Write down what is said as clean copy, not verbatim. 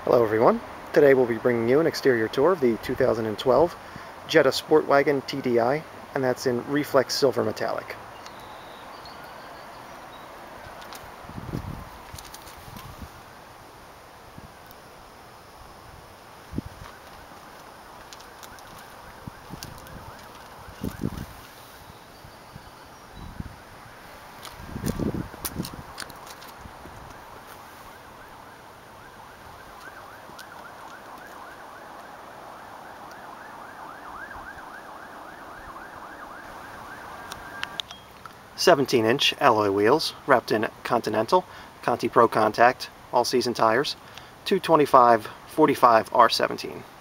Hello everyone. Today we'll be bringing you an exterior tour of the 2012 Jetta SportWagen TDI, and that's in Reflex Silver Metallic. "17-inch alloy wheels wrapped in Continental Conti Pro Contact all-season tires, 225/45 R17.